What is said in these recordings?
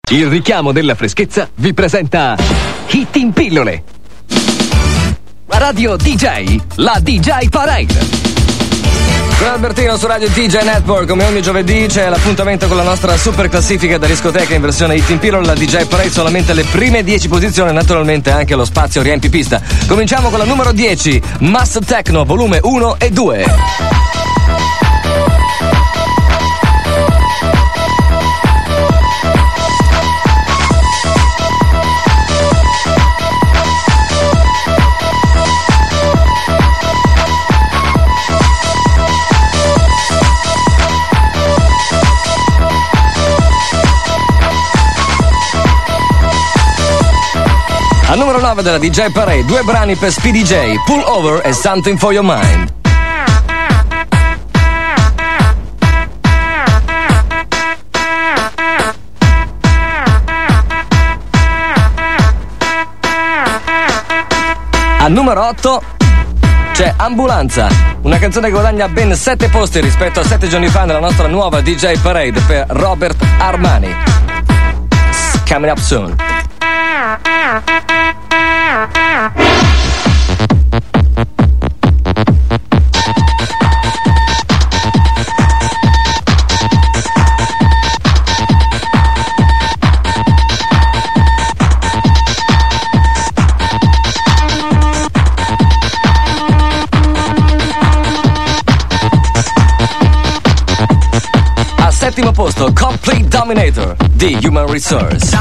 Il richiamo della freschezza vi presenta Hit in pillole. Radio DJ, la DJ Parade. Con Albertino su Radio DJ Network, come ogni giovedì c'è l'appuntamento con la nostra super classifica da discoteca in versione Hit in pillole, la DJ Parade, solamente le prime 10 posizioni, naturalmente anche lo spazio riempi pista. Cominciamo con la numero 10, Mass Techno, volume 1 e 2. Al numero 9 della DJ Parade, due brani per Speedy J, Pull Over e Something for Your Mind. Al numero 8 c'è Ambulanza, una canzone che guadagna ben 7 posti rispetto a 7 giorni fa nella nostra nuova DJ Parade per Robert Armani. Coming up soon. Al settimo posto, Complete Dominator di Human Resource.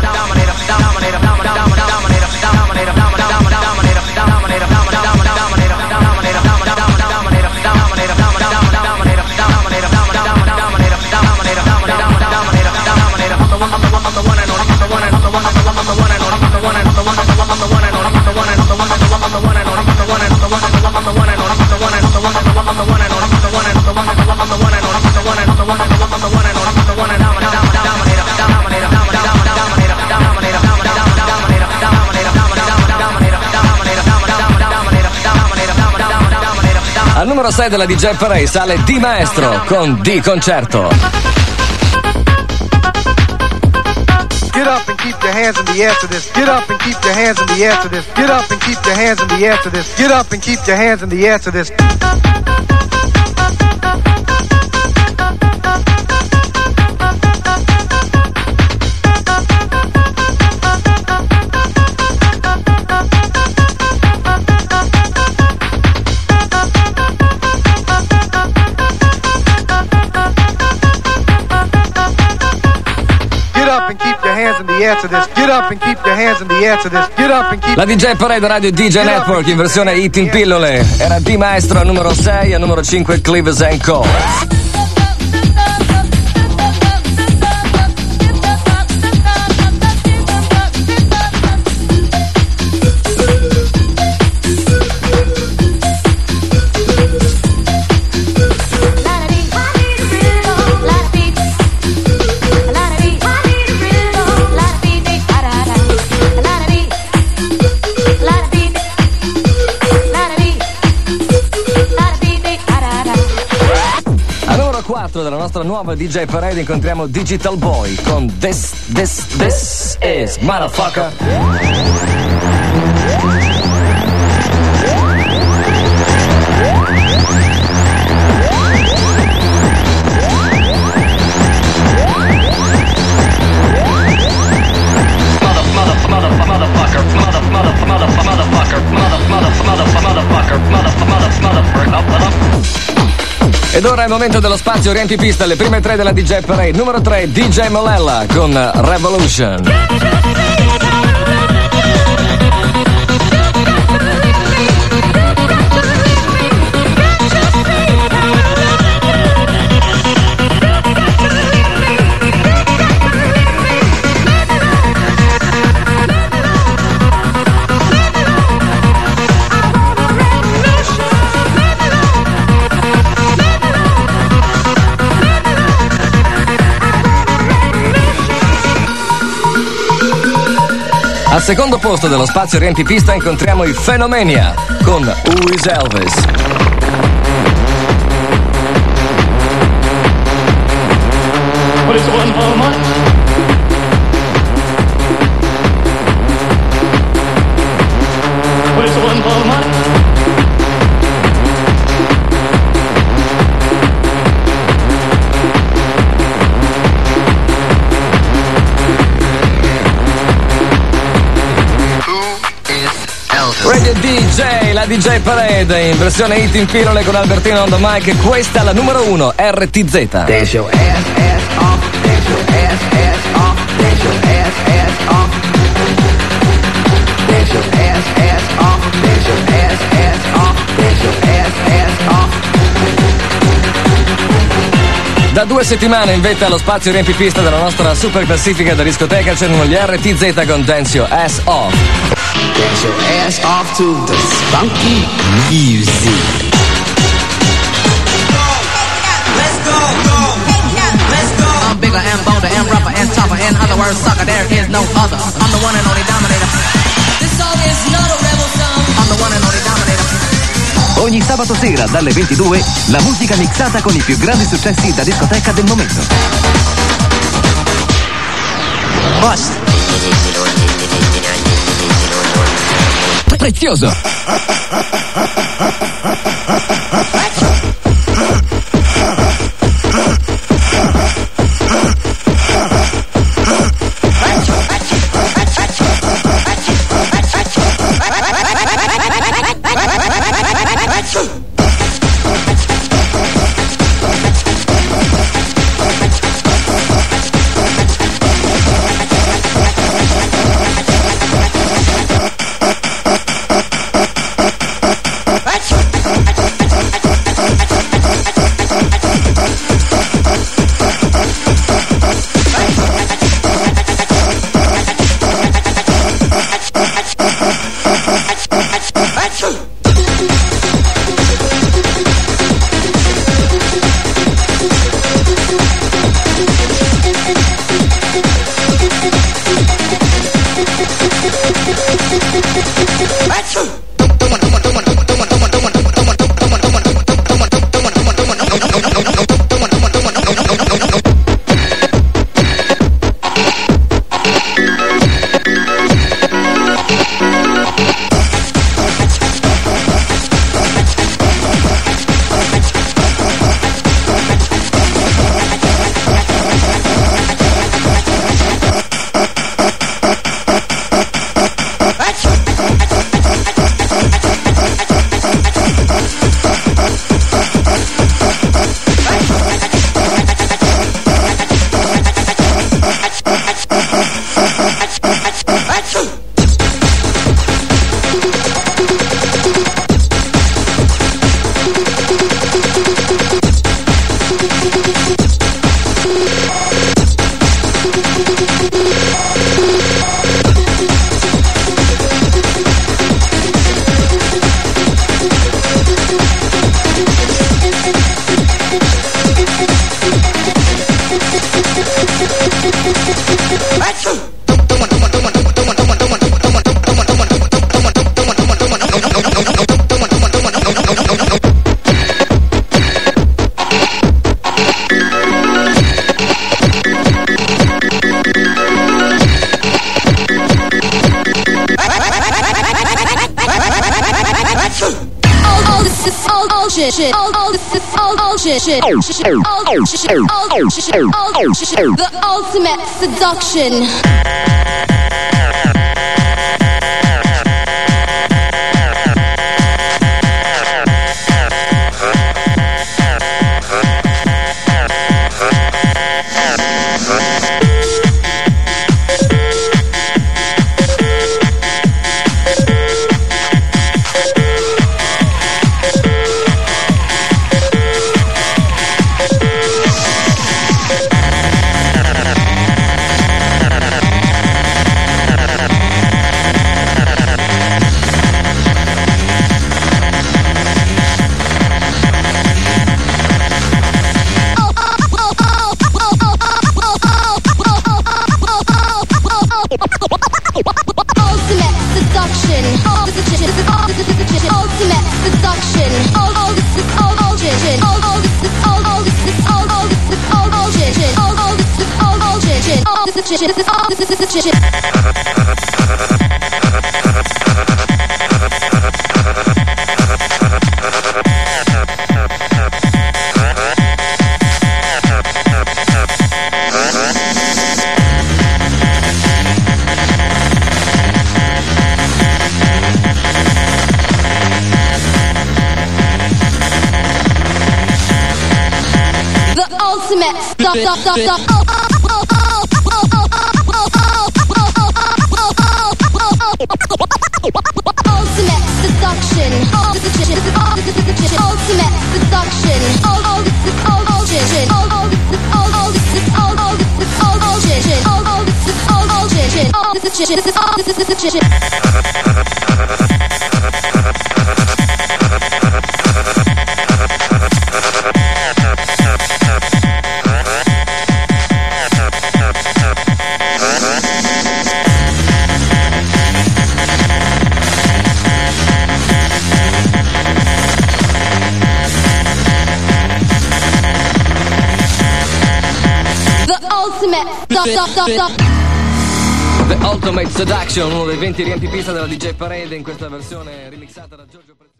Al numero 6 della DJ Parade sale Di Maestro con Di Concerto. Get up and keep your hands in the air to this. Get up and keep your hands in the air to this. Get up and keep your hands in the air to this. Get up and keep your hands in the air to this. La DJ Parade Radio DJ Network in versione Hit in pillole. Era Di Maestro al numero 6, al numero 5 Cleaves & Cole. Della nostra nuova DJ Parade incontriamo Digital Boy con This is Motherfucker. Ed ora è il momento dello spazio riempi pista, le prime 3 della DJ Parade. Numero 3, DJ Molella con Revolution. Al secondo posto dello spazio riempi pista incontriamo i Phenomania con Who is Elvis. What is one more month? Radio DJ, la DJ Parade in versione hit in pillole con Albertino on the mic. Questa è la numero 1, RTZ. Dance your ass off, dance your ass off, dance your ass off. Dance your ass off, dance your ass off, dance your ass off. Da 2 settimane in vetta allo spazio riempipista della nostra super classifica da discoteca c'erano gli RTZ con Dance Your Ass Off. Dance your ass off to the funky music. Let's go. I'm bigger and bolder and rougher and tougher. In other words, sucker, there is no other. I'm the one and only dominator. This song is not a rebel song. I'm the one and only dominator. Ogni sabato sera dalle 22 la musica mixata con i più grandi successi da discoteca del momento. Bust. Prezioso. The ultimate seduction. Ultimate seduction. Ultimate seduction. The Ultimate Seduction, uno dei 20 riempipista della DJ Parade in questa versione remixata da Giorgio